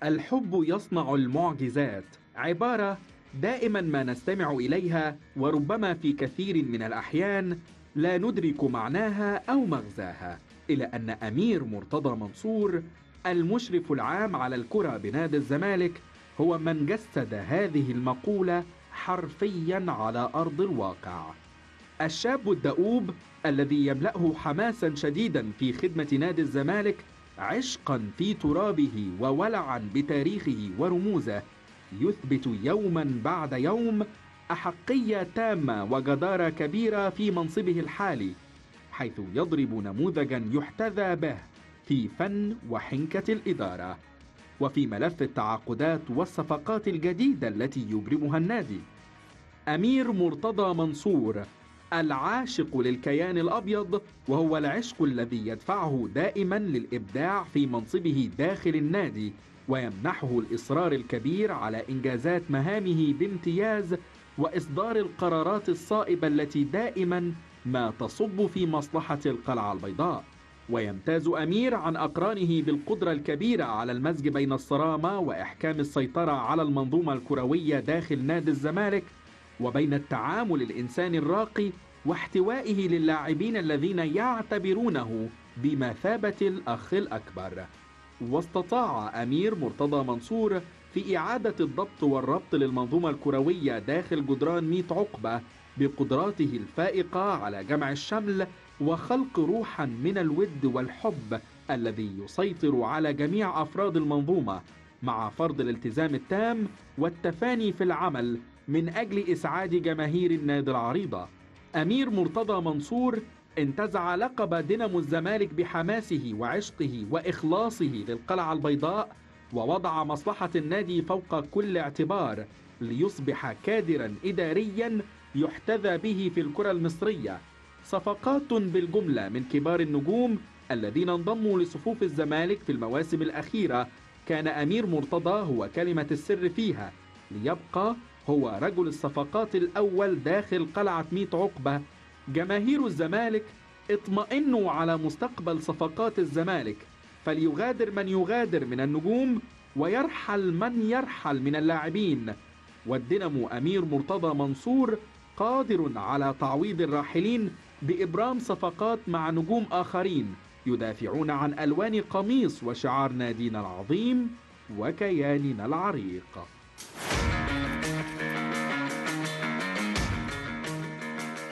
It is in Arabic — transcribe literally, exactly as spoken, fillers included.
الحب يصنع المعجزات عبارة دائما ما نستمع إليها، وربما في كثير من الأحيان لا ندرك معناها أو مغزاها، إلى أن أمير مرتضى منصور المشرف العام على الكرة بنادي الزمالك هو من جسد هذه المقولة حرفيا على أرض الواقع. الشاب الدؤوب الذي يملأه حماسا شديدا في خدمة نادي الزمالك، عشقا في ترابه وولعا بتاريخه ورموزه، يثبت يوما بعد يوم أحقية تامة وجدارة كبيرة في منصبه الحالي، حيث يضرب نموذجا يحتذى به في فن وحنكة الإدارة، وفي ملف التعاقدات والصفقات الجديدة التي يبرمها النادي. أمير مرتضى منصور العاشق للكيان الأبيض، وهو العشق الذي يدفعه دائما للإبداع في منصبه داخل النادي، ويمنحه الإصرار الكبير على إنجازات مهامه بامتياز وإصدار القرارات الصائبة التي دائما ما تصب في مصلحة القلعة البيضاء. ويمتاز أمير عن أقرانه بالقدرة الكبيرة على المزج بين الصرامة وإحكام السيطرة على المنظومة الكروية داخل نادي الزمالك، وبين التعامل الإنساني الراقي واحتوائه للاعبين الذين يعتبرونه بمثابة الأخ الأكبر. واستطاع أمير مرتضى منصور في إعادة الضبط والربط للمنظومة الكروية داخل جدران ميت عقبة بقدراته الفائقة على جمع الشمل وخلق روحا من الود والحب الذي يسيطر على جميع أفراد المنظومة، مع فرض الالتزام التام والتفاني في العمل من أجل إسعاد جماهير النادي العريضة. أمير مرتضى منصور انتزع لقب دينامو الزمالك بحماسه وعشقه وإخلاصه للقلعة البيضاء، ووضع مصلحة النادي فوق كل اعتبار ليصبح كادرا إداريا يحتذى به في الكرة المصرية. صفقات بالجملة من كبار النجوم الذين انضموا لصفوف الزمالك في المواسم الأخيرة كان أمير مرتضى هو كلمة السر فيها، ليبقى هو رجل الصفقات الأول داخل قلعة ميت عقبة. جماهير الزمالك اطمئنوا على مستقبل صفقات الزمالك، فليغادر من يغادر من النجوم ويرحل من يرحل من اللاعبين، والدينامو أمير مرتضى منصور قادر على تعويض الراحلين بإبرام صفقات مع نجوم آخرين يدافعون عن ألوان قميص وشعار نادينا العظيم وكياننا العريق.